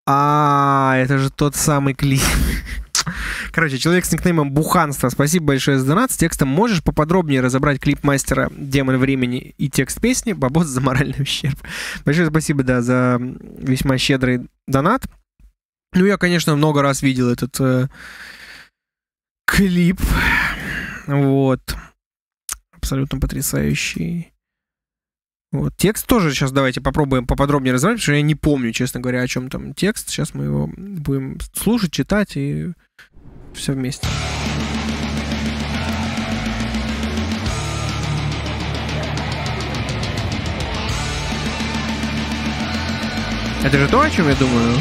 Это же тот самый клип. Короче, человек с никнеймом Буханство, спасибо большое за донат. С текстом можешь поподробнее разобрать клип мастера «Демон времени» и текст песни «Бабос за моральный ущерб». Большое спасибо, да, за весьма щедрый донат. Ну, я, конечно, много раз видел этот клип. Вот. Абсолютно потрясающий. Вот. Текст тоже сейчас давайте попробуем поподробнее разобрать, потому что я не помню, честно говоря, о чем там текст. Сейчас мы его будем слушать, читать и все вместе. Это же то, о чем я думаю?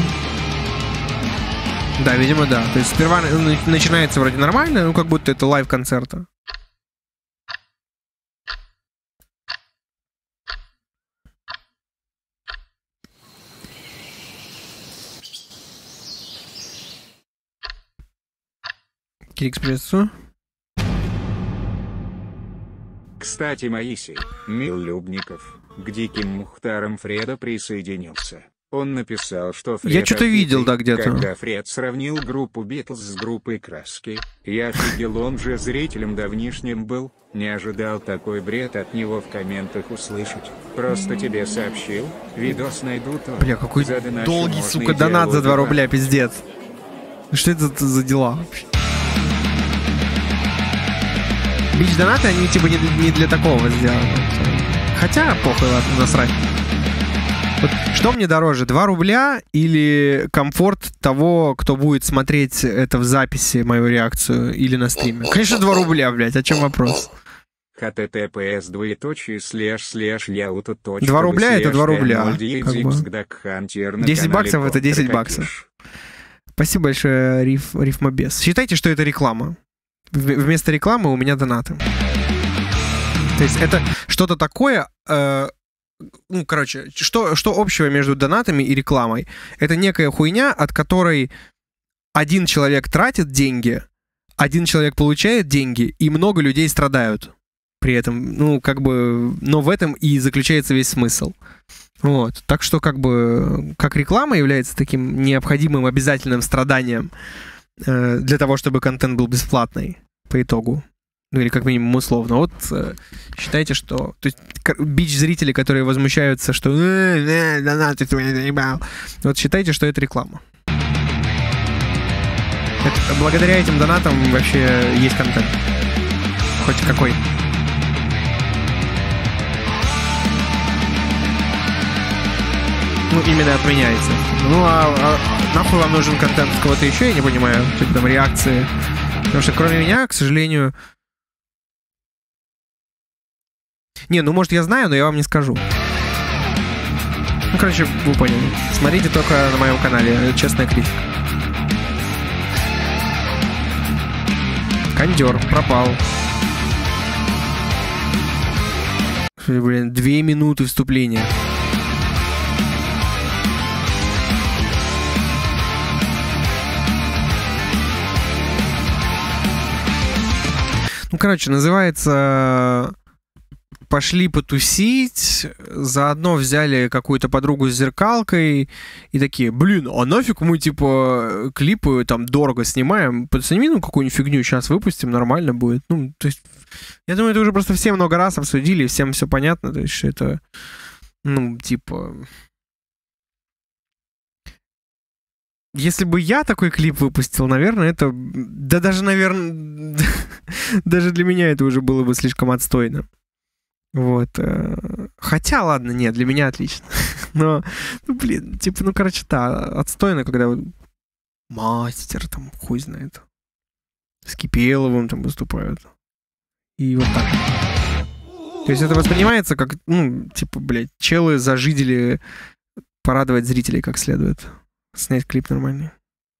Да, видимо, да. То есть сперва начинается вроде нормально, ну как будто это лайв-концерта. Кирикспрессу. Кстати, Моисей, Миллюбников, к Диким Мухтарам Фреда присоединился. Он написал, что Фред... Я что-то видел, да, где-то. Когда Фред сравнил группу Битлз с группой Краски, я офигел, он же зрителем давнишним был, не ожидал такой бред от него в комментах услышать. Просто тебе сообщил, видос найду то. Бля, какой долгий, сука, донат за 2 рубля, пиздец. Что это за дела вообще? Бич-донаты, они типа не для такого сделаны. Хотя, похуй, ладно, насрать. Вот, что мне дороже, 2 рубля или комфорт того, кто будет смотреть это в записи, мою реакцию, или на стриме? Конечно, 2 рубля, блядь, о чем вопрос? https // 2 рубля это 2 рубля. 10 баксов это 10 баксов. Спасибо большое, Рифмобес. Считайте, что это реклама. Вместо рекламы у меня донаты. То есть это что-то такое... Ну, короче, что общего между донатами и рекламой? Это некая хуйня, от которой один человек тратит деньги, один человек получает деньги, и много людей страдают при этом. Ну, как бы... Но в этом и заключается весь смысл. Вот. Так что, как бы, как реклама является таким необходимым, обязательным страданием для того, чтобы контент был бесплатный по итогу. Ну, или как минимум условно. Вот считайте, что... То есть бич-зрители, которые возмущаются, что донаты ты меня заебал. Вот считайте, что это реклама. Благодаря этим донатам вообще есть контент. Хоть какой. Ну, именно от меня, естественно. Ну, а нахуй вам нужен контент от кого-то еще, я не понимаю. Типа там реакции. Потому что кроме меня, к сожалению... Не, ну может я знаю, но я вам не скажу. Ну, короче, вы поняли. Смотрите только на моем канале. Честная критика. Кондер пропал. Блин, 2 минуты вступления. Ну, короче, называется «Пошли потусить», заодно взяли какую-то подругу с зеркалкой и такие: блин, а нафиг мы, типа, клипы там дорого снимаем, подсними, ну, какую-нибудь фигню сейчас выпустим, нормально будет. Ну, то есть, я думаю, это уже просто все много раз обсудили, всем все понятно, то есть, что это, ну, типа... Если бы я такой клип выпустил, наверное, это... Да даже, наверное... Даже для меня это уже было бы слишком отстойно. Вот. Хотя, ладно, нет, для меня отлично. Но, ну, блин, типа, ну, короче, да, отстойно, когда вот мастер, там, хуй знает, с Кипеловым там выступают. И вот так. То есть это воспринимается как, ну, типа, блядь, челы зажидели порадовать зрителей как следует. Снять клип нормальный.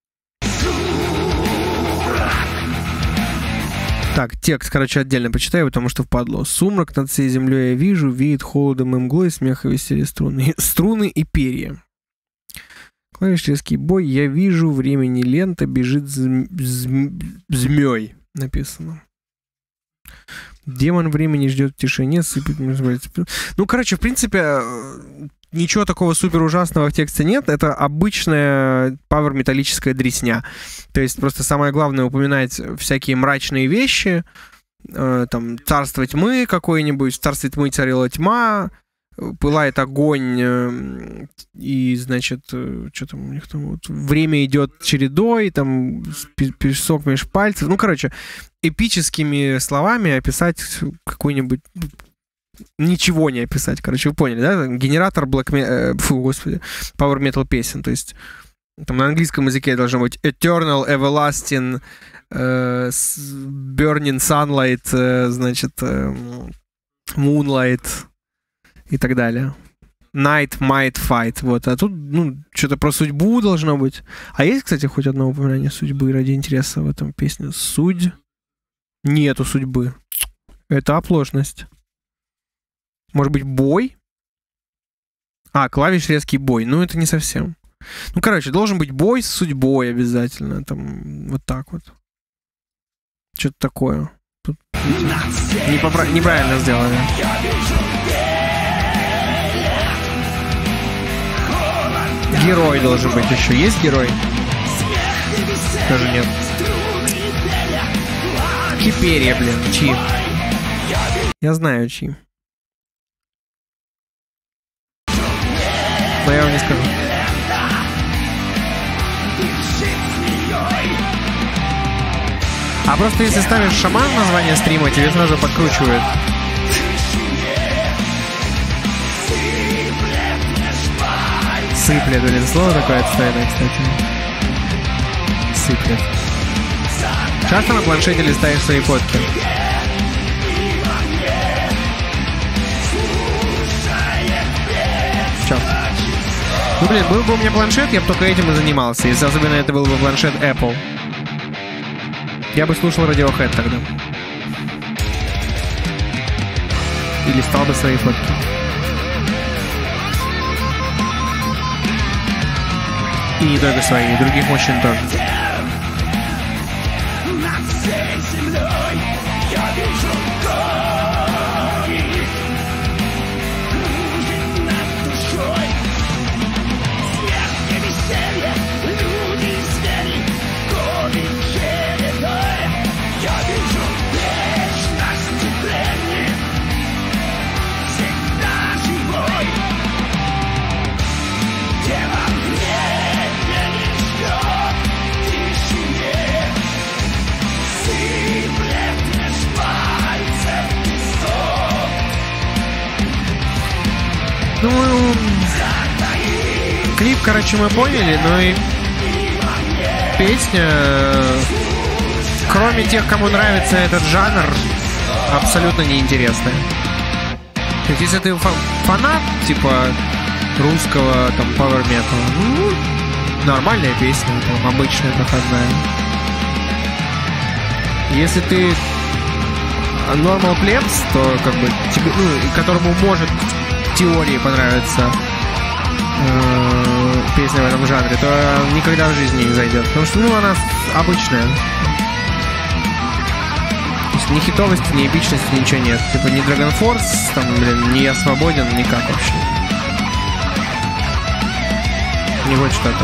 Так, текст, короче, отдельно почитаю, потому что впадло. Сумрак над всей землей я вижу, веет холодом и мглой, смех и веселье струны и перья. Клавишный бой я вижу, времени лента бежит змей, написано. Демон времени ждет в тишине, сыпет... Ну, короче, в принципе, ничего такого супер ужасного в тексте нет. Это обычная пауэр-металлическая дресня. То есть просто самое главное упоминать всякие мрачные вещи. Там царство тьмы какое-нибудь, в царстве тьмы царила тьма, пылает огонь, и, значит, что там у них там, вот, время идет чередой, там, песок меж пальцев. Ну, короче, эпическими словами описать какой-нибудь... Ничего не описать, короче, вы поняли, да? Генератор Power Metal песен, то есть там на английском языке должно быть Eternal, Everlasting, Burning Sunlight, значит, Moonlight и так далее. Night, Might, Fight. Вот. А тут, ну, что-то про судьбу должно быть. А есть, кстати, хоть одно упоминание судьбы ради интереса в этом песне? Нету судьбы. Это оплошность. Может быть, бой? Клавиш резкий бой. Ну, это не совсем. Ну, короче, должен быть бой с судьбой обязательно. Там, вот так вот. Что-то такое. Тут неправильно сделали. Герой должен быть еще. Есть герой? Тоже нет. Киперия, блин. Чьи? Я знаю, чьи. Но я вам не скажу. А просто если ставишь шаман название стрима, тебе сразу подкручивает. Сыплет, блин, слово такое отстойное, кстати. Сыплет. Часто на планшете листаешь свои фотки? Чё? Ну, блин, был бы у меня планшет, я бы только этим и занимался. Если особенно это был бы планшет Apple. Я бы слушал Radiohead тогда. И листал бы свои фотки. И не только свои, и других мужчин тоже. Ну, клип, короче, мы поняли, но и песня, кроме тех, кому нравится этот жанр, абсолютно неинтересная. То есть, если ты фанат, типа, русского, там, power metal, ну, нормальная песня, там, обычная, проходная. Если ты normal plebs, то, как бы, тебе, ну, которому может теории понравится песня в этом жанре, то никогда в жизни не зайдет. Потому что, ну, она обычная. То есть ни хитовости, ни эпичности, ничего нет. Типа ни Dragon Force, там, блин, ни Я Свободен, никак вообще. Не вот что-то.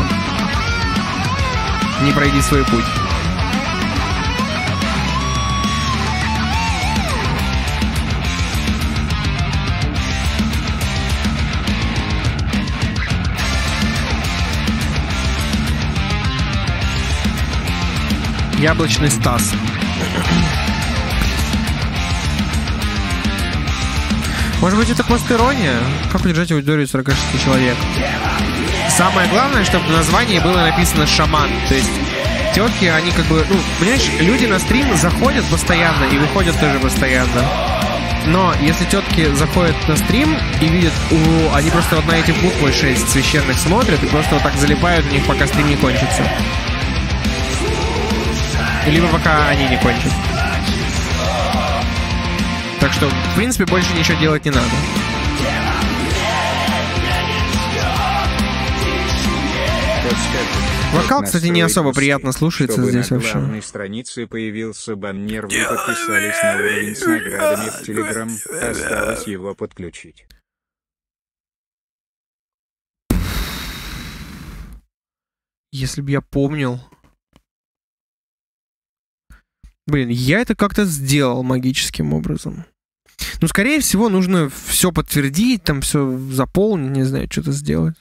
Не пройди свой путь. Яблочный Стас. Может быть, это постерония? Как удержать аудиторию 46 человек? Самое главное, чтобы в названии было написано «шаман». То есть тетки, они как бы... Ну, понимаешь, люди на стрим заходят постоянно и выходят тоже постоянно. Но если тетки заходят на стрим и видят, они просто вот на эти буквы 6 священных смотрят и просто вот так залипают в них, пока стрим не кончится. Либо пока они не кончат. Так что, в принципе, больше ничего делать не надо. Вокал, кстати, не особо приятно слушается здесь вообще. На главной странице появился баннер, вы подписались на уровень с наградами в Telegram, осталось его подключить. Если бы я помнил... Блин, я это как-то сделал магическим образом. Ну, скорее всего, нужно все подтвердить, там все заполнить, не знаю, что-то сделать.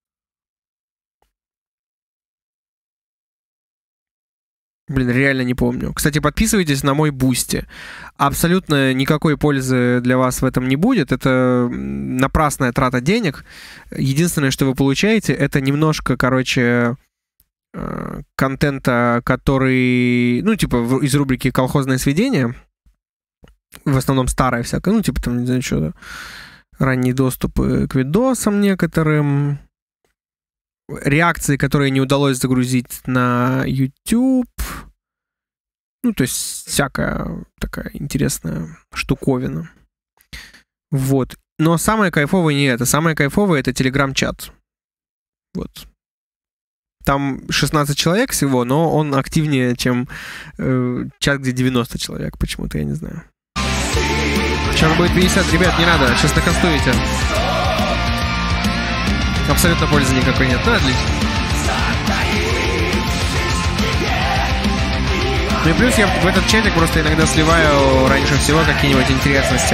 Блин, реально не помню. Кстати, подписывайтесь на мой Бусти. Абсолютно никакой пользы для вас в этом не будет. Это напрасная трата денег. Единственное, что вы получаете, это немножко, короче, контента, который, ну, типа, из рубрики «Колхозное сведение». В основном старое всякое. Ну, типа, там, не знаю, что-то. Ранние доступы к видосам некоторым. Реакции, которые не удалось загрузить на YouTube. Ну, то есть всякая такая интересная штуковина. Вот. Но самое кайфовое не это. Самое кайфовое — это Telegram-чат. Вот. Там 16 человек всего, но он активнее, чем чат, где 90 человек. Почему-то, я не знаю. Сейчас будет 50. Ребят, не надо. Сейчас накастуете. Абсолютно пользы никакой нет. Ну, отлично. Ну и плюс я в этот чатик просто иногда сливаю раньше всего какие-нибудь интересности.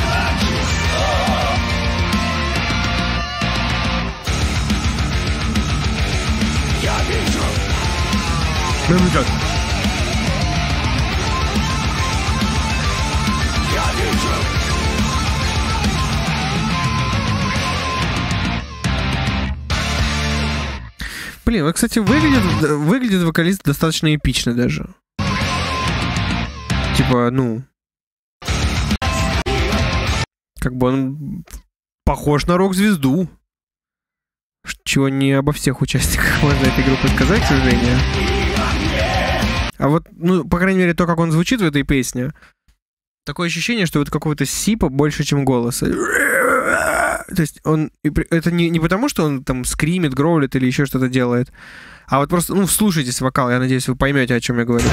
Блин, вот, кстати, выглядит вокалист достаточно эпично даже. Типа, ну... Как бы он похож на рок-звезду. Чего не обо всех участниках можно этой группы сказать, к сожалению. А вот, ну, по крайней мере, то, как он звучит в этой песне, такое ощущение, что вот какого-то сипа больше, чем голоса. То есть он... Это не потому, что он там скримит, гроулит или еще что-то делает, а вот просто, ну, вслушайтесь в вокал, я надеюсь, вы поймете, о чем я говорю.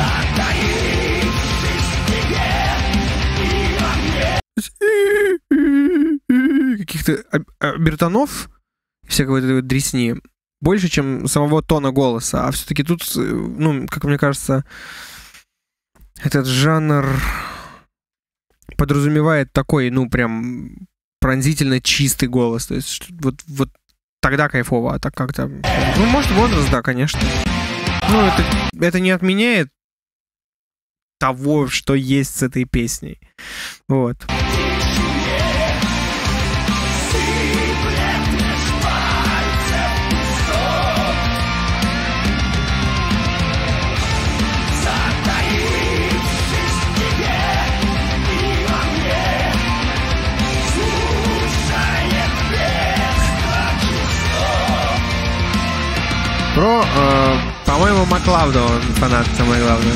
Каких-то обертонов, всякой этой вот дресни, больше, чем самого тона голоса. А все-таки тут, ну, как мне кажется, этот жанр подразумевает такой, ну, прям пронзительно чистый голос. То есть вот тогда кайфово, а так как-то... Ну, может, возраст, да, конечно. Ну, это не отменяет того, что есть с этой песней. Вот. Про, по-моему, Маклауда он фанат, самое главное.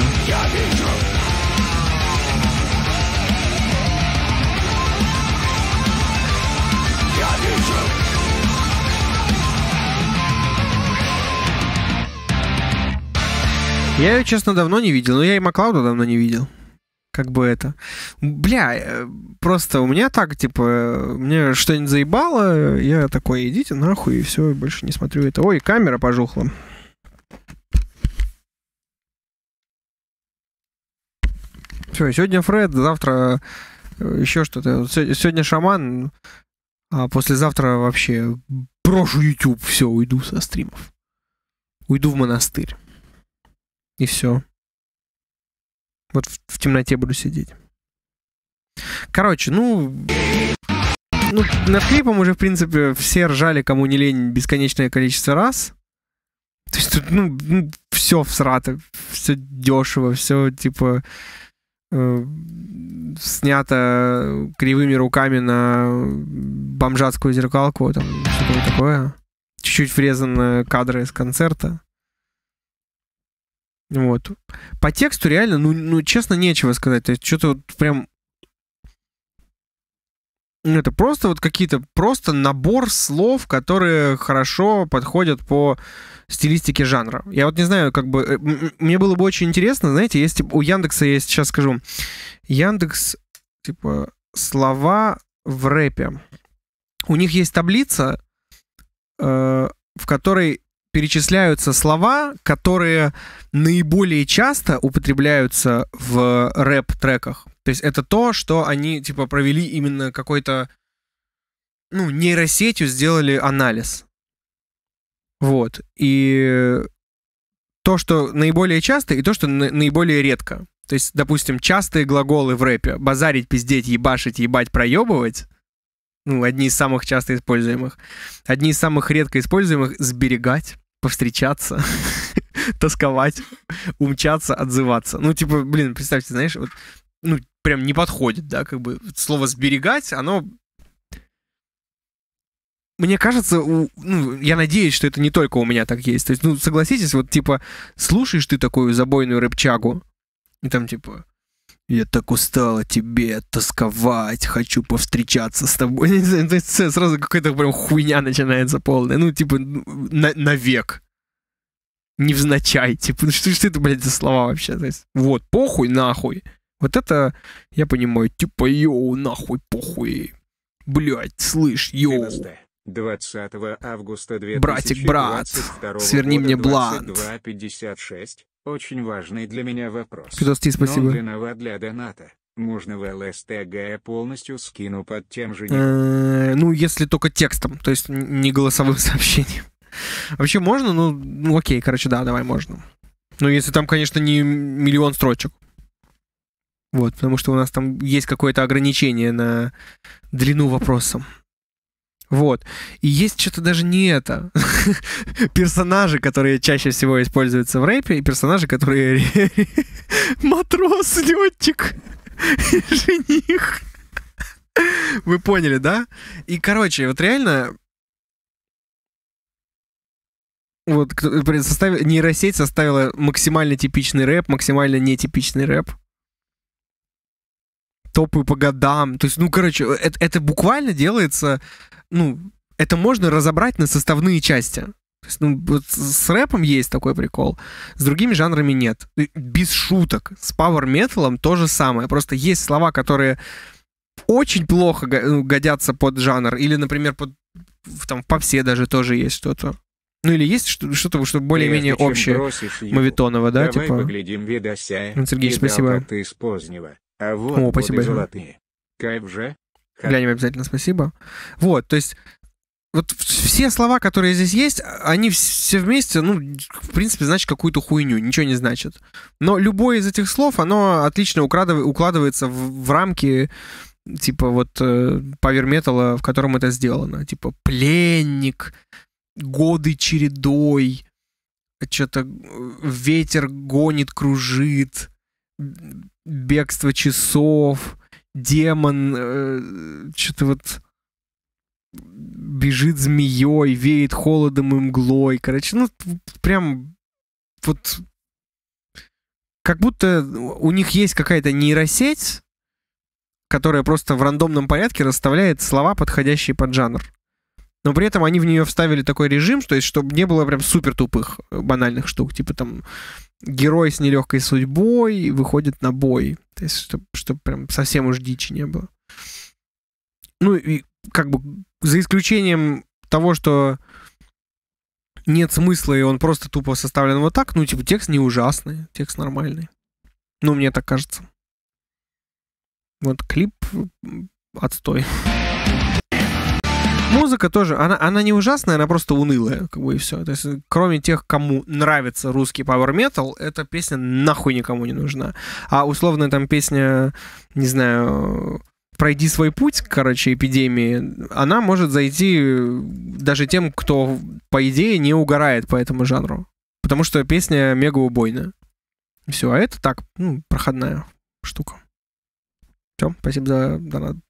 Я ее, честно, давно не видел, но я и Маклауда давно не видел. Как бы это... Бля, просто у меня так, типа, мне что-нибудь заебало, я такой, идите нахуй, и все, больше не смотрю это. Ой, камера пожухла. Все, сегодня Фред, завтра еще что-то. Сегодня Шаман, а послезавтра вообще брошу YouTube, все, уйду со стримов. Уйду в монастырь. И все. Вот в темноте буду сидеть. Короче, ну, над клипом уже, в принципе, все ржали, кому не лень, бесконечное количество раз. То есть тут, ну все всрато, все дешево, все, типа, снято кривыми руками на бомжатскую зеркалку, там, что-то такое. Чуть-чуть врезаны кадры из концерта. Вот. По тексту реально, ну, честно, нечего сказать. То есть что-то вот прям... Это просто вот какие-то... Просто набор слов, которые хорошо подходят по стилистике жанра. Я вот не знаю, как бы... Мне было бы очень интересно, знаете, есть у Яндекса, я сейчас скажу, Яндекс, типа, слова в рэпе. У них есть таблица, в которой перечисляются слова, которые наиболее часто употребляются в рэп-треках. То есть это то, что они, типа, провели именно какой-то, ну, нейросетью сделали анализ. Вот. И то, что наиболее часто, и то, что наиболее редко. То есть, допустим, частые глаголы в рэпе: базарить, пиздеть, ебашить, ебать, проебывать. Ну, одни из самых часто используемых. Одни из самых редко используемых: сберегать, повстречаться, тосковать, умчаться, отзываться. Ну, типа, блин, представьте, знаешь, вот, ну, прям не подходит, да, как бы слово «сберегать», оно... Мне кажется, ну, я надеюсь, что это не только у меня так есть. То есть, ну, согласитесь, вот, типа, слушаешь ты такую забойную рэпчагу, и там, типа: «Я так устал от тебя тосковать, хочу повстречаться с тобой». Не знаю, то есть сразу какая-то прям хуйня начинается полная. Ну, типа, навек. Невзначай. Типа, ну что это, блядь, за слова вообще? То есть, вот, похуй, нахуй. Вот это, я понимаю, типа, йоу, нахуй, похуй. Блядь, слышь, йоу. 20 августа 2022 Братик, брат, сверни мне блант. 22:56. Очень важный для меня вопрос. Пидости, спасибо. Но виноват для доната. Можно в ЛСТГ я полностью скину под тем же... Ну, если только текстом, то есть не голосовым сообщением. Вообще можно? Ну, окей, короче, да, давай, можно. Но если там, конечно, не миллион строчек. Вот, потому что у нас там есть какое-то ограничение на длину вопроса. Вот. И есть что-то даже не это. Персонажи, которые чаще всего используются в рэпе, и персонажи, которые... Матрос, летчик, жених. Вы поняли, да? И, короче, вот реально... Вот нейросеть составила максимально типичный рэп, максимально нетипичный рэп. Топы по годам. То есть, ну, короче, это буквально делается... Ну, это можно разобрать на составные части. То есть, ну, вот с рэпом есть такой прикол, с другими жанрами нет. Без шуток. С пауэр-металом то же самое. Просто есть слова, которые очень плохо годятся под жанр. Или, например, там, в попсе даже тоже есть что-то. Ну, или есть что-то, что более-менее общее моветоново, да? Давай типа... поглядим видося. Сергей, спасибо. Ты из позднего. А вот О, спасибо большое. Золотые. Кайф же. Глянем обязательно, спасибо. Вот, то есть, вот все слова, которые здесь есть, они все вместе, ну, в принципе, значит какую-то хуйню, ничего не значит. Но любое из этих слов, оно отлично укладывается в рамки, типа, вот, пауэр-металла, в котором это сделано. Типа, пленник, годы чередой, что-то ветер гонит, кружит, бегство часов, демон, что-то вот бежит змеей, веет холодом и мглой. Короче, ну, прям вот как будто у них есть какая-то нейросеть, которая просто в рандомном порядке расставляет слова, подходящие под жанр. Но при этом они в нее вставили такой режим, что есть, чтобы не было прям супер тупых банальных штук. Типа там герой с нелегкой судьбой выходит на бой. То есть, чтобы прям совсем уж дичи не было. Ну, и как бы за исключением того, что нет смысла, и он просто тупо составлен вот так, ну, типа, текст не ужасный, текст нормальный. Ну, мне так кажется. Вот клип отстой. Музыка тоже, она не ужасная, она просто унылая, как бы, и все. То есть, кроме тех, кому нравится русский пауэр-метал, эта песня нахуй никому не нужна. А условно там песня, не знаю, «Пройди свой путь», короче, «Эпидемии», она может зайти даже тем, кто, по идее, не угорает по этому жанру. Потому что песня мега убойная. Все, а это так, ну, проходная штука. Все, спасибо за донат.